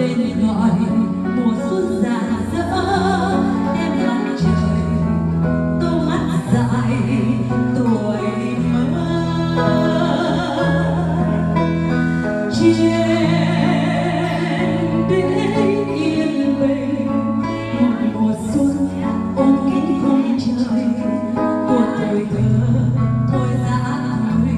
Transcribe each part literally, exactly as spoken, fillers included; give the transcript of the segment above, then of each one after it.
bên gọi mùa xuân rạng rỡ em lòng trời tô mắt dại tuổi mơ trên biển yên bình một mùa xuân ôm kín khung trời của tuổi thơ thôi đã thôi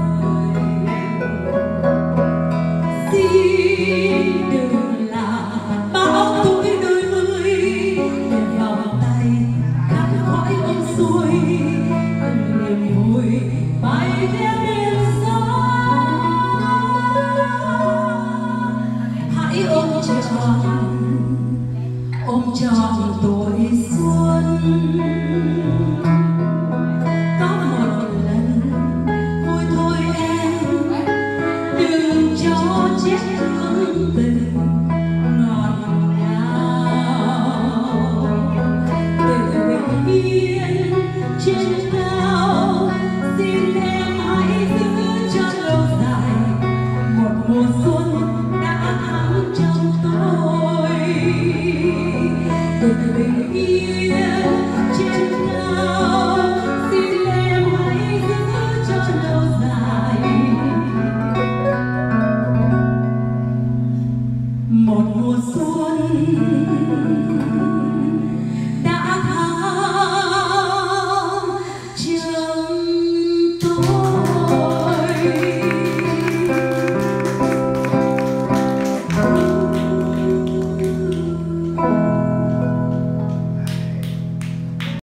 rời xin đừng là bao tuổi đôi mươi để vòng tay khát khói ôm xuôi từng niềm vui bay theo đêm gió hãy ôm trọn ôm trọn tuổi xuân.